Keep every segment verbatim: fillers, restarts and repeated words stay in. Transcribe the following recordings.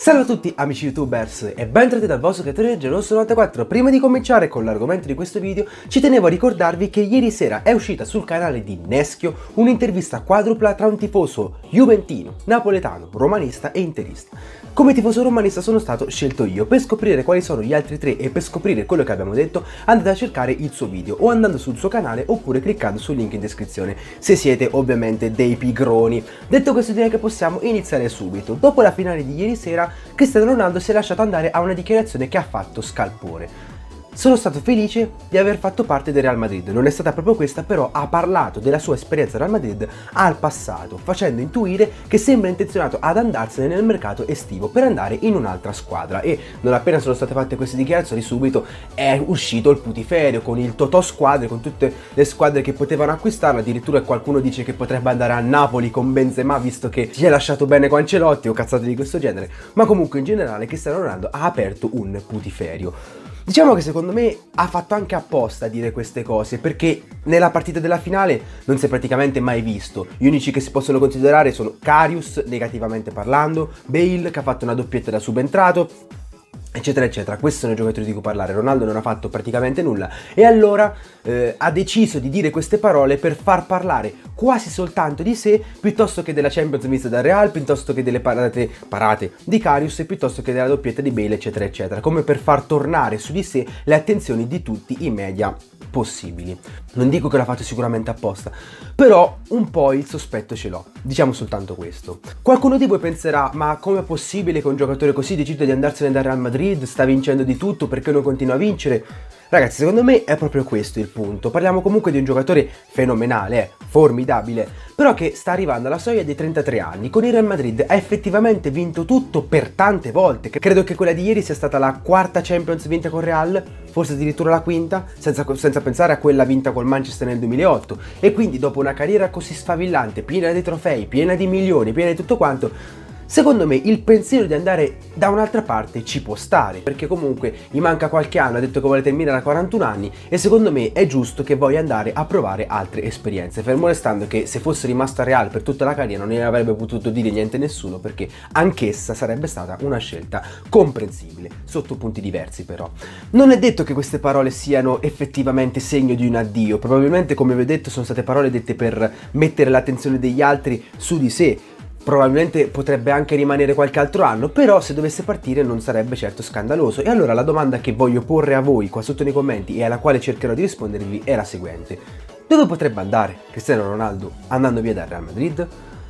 Salve a tutti amici youtubers e bentornati dal vostro creatore Geloso novantaquattro. Prima di cominciare con l'argomento di questo video ci tenevo a ricordarvi che ieri sera è uscita sul canale di Neschio un'intervista quadrupla tra un tifoso juventino, napoletano, romanista e interista. Come tifoso romanista sono stato scelto io. Per scoprire quali sono gli altri tre e per scoprire quello che abbiamo detto andate a cercare il suo video o andando sul suo canale oppure cliccando sul link in descrizione se siete ovviamente dei pigroni. Detto questo direi che possiamo iniziare subito. Dopo la finale di ieri sera Cristiano Ronaldo si è lasciato andare a una dichiarazione che ha fatto scalpore. Sono stato felice di aver fatto parte del Real Madrid, non è stata proprio questa, però ha parlato della sua esperienza al Real Madrid al passato, facendo intuire che sembra intenzionato ad andarsene nel mercato estivo per andare in un'altra squadra. E non appena sono state fatte queste dichiarazioni subito è uscito il putiferio con il Totò squadre, con tutte le squadre che potevano acquistarlo. Addirittura qualcuno dice che potrebbe andare a Napoli con Benzema visto che si è lasciato bene con Ancelotti o cazzate di questo genere, ma comunque in generale Cristiano Ronaldo ha aperto un putiferio. Diciamo che secondo me ha fatto anche apposta a dire queste cose, perché nella partita della finale non si è praticamente mai visto. Gli unici che si possono considerare sono Karius, negativamente parlando, Bale che ha fatto una doppietta da subentrato, eccetera eccetera. Questi sono i giocatori di cui parlare. Ronaldo non ha fatto praticamente nulla e allora eh, ha deciso di dire queste parole per far parlare quasi soltanto di sé piuttosto che della Champions vista dal Real, piuttosto che delle parate, parate di Karius e piuttosto che della doppietta di Bale, eccetera eccetera, come per far tornare su di sé le attenzioni di tutti i media possibili. Non dico che l'ha fatto sicuramente apposta, però un po' il sospetto ce l'ho, diciamo soltanto questo. Qualcuno di voi penserà: ma com'è possibile che un giocatore così decida di andarsene dal Real Madrid, sta vincendo di tutto, perché non continua a vincere? Ragazzi, secondo me è proprio questo il punto. Parliamo comunque di un giocatore fenomenale, eh, formidabile, però che sta arrivando alla soglia dei trentatré anni. Con il Real Madrid ha effettivamente vinto tutto per tante volte. Credo che quella di ieri sia stata la quarta Champions vinta con Real, forse addirittura la quinta, senza, senza pensare a quella vinta col Manchester nel duemilaotto. E quindi dopo una carriera così sfavillante, piena di trofei, piena di milioni, piena di tutto quanto, secondo me il pensiero di andare da un'altra parte ci può stare, perché comunque gli manca qualche anno, ha detto che vuole terminare a quarantuno anni e secondo me è giusto che voglia andare a provare altre esperienze, fermo restando che se fosse rimasto a Real per tutta la carriera non ne avrebbe potuto dire niente a nessuno, perché anch'essa sarebbe stata una scelta comprensibile, sotto punti diversi però. Non è detto che queste parole siano effettivamente segno di un addio, probabilmente come vi ho detto sono state parole dette per mettere l'attenzione degli altri su di sé. Probabilmente potrebbe anche rimanere qualche altro anno, però se dovesse partire non sarebbe certo scandaloso. E allora la domanda che voglio porre a voi qua sotto nei commenti e alla quale cercherò di rispondervi è la seguente: dove potrebbe andare Cristiano Ronaldo andando via dal Real Madrid?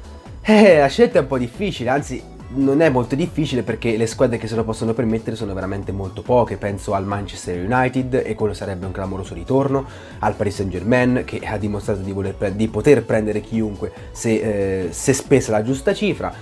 Eh, la scelta è un po' difficile, anzi non è molto difficile, perché le squadre che se lo possono permettere sono veramente molto poche. Penso al Manchester United e quello sarebbe un clamoroso ritorno, al Paris Saint-Germain che ha dimostrato di, voler di poter prendere chiunque se, eh, se spesa la giusta cifra.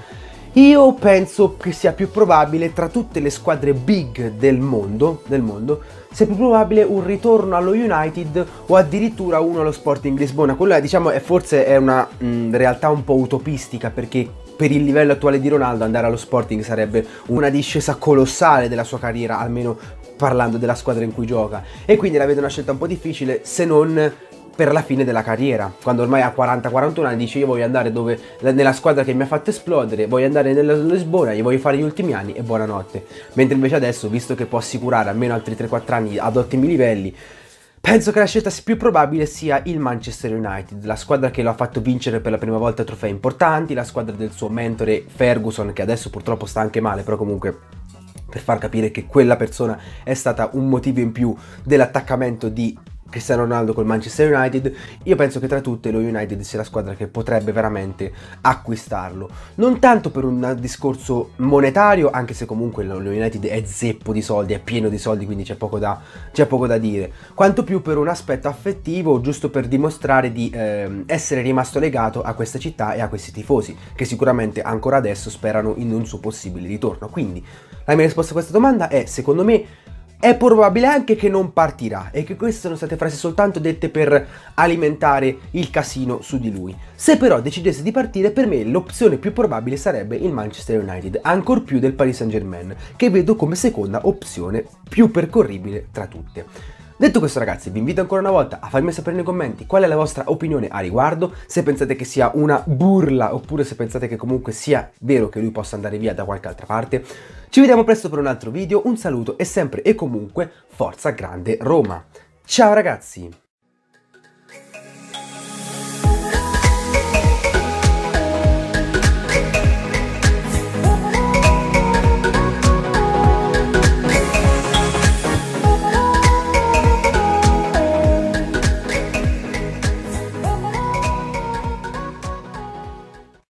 Io penso che sia più probabile tra tutte le squadre big del mondo, del mondo sia più probabile un ritorno allo United o addirittura uno allo Sporting Lisbona. Quella diciamo è forse è una mh, realtà un po' utopistica, perché per il livello attuale di Ronaldo andare allo Sporting sarebbe una discesa colossale della sua carriera, almeno parlando della squadra in cui gioca, e quindi la vedo una scelta un po' difficile, se non per la fine della carriera, quando ormai ha quaranta quarantuno anni, dice io voglio andare dove, nella squadra che mi ha fatto esplodere, voglio andare nella Lisbona, gli voglio fare gli ultimi anni e buonanotte. Mentre invece adesso, visto che può assicurare almeno altri tre quattro anni ad ottimi livelli, penso che la scelta più probabile sia il Manchester United, la squadra che lo ha fatto vincere per la prima volta trofei importanti, la squadra del suo mentore Ferguson, che adesso purtroppo sta anche male, però comunque per far capire che quella persona è stata un motivo in più dell'attaccamento di Cristiano Ronaldo col Manchester United. Io penso che tra tutte lo United sia la squadra che potrebbe veramente acquistarlo, non tanto per un discorso monetario, anche se comunque lo United è zeppo di soldi, è pieno di soldi, quindi c'è poco da, c'è poco da dire, quanto più per un aspetto affettivo, giusto per dimostrare di eh, essere rimasto legato a questa città e a questi tifosi, che sicuramente ancora adesso sperano in un suo possibile ritorno. Quindi la mia risposta a questa domanda è: secondo me è probabile anche che non partirà e che queste sono state frasi soltanto dette per alimentare il casino su di lui. Se però decidesse di partire, per me l'opzione più probabile sarebbe il Manchester United, ancor più del Paris Saint-Germain, che vedo come seconda opzione più percorribile tra tutte. Detto questo ragazzi, vi invito ancora una volta a farmi sapere nei commenti qual è la vostra opinione a riguardo, se pensate che sia una burla oppure se pensate che comunque sia vero che lui possa andare via da qualche altra parte. Ci vediamo presto per un altro video, un saluto e sempre e comunque forza grande Roma. Ciao ragazzi!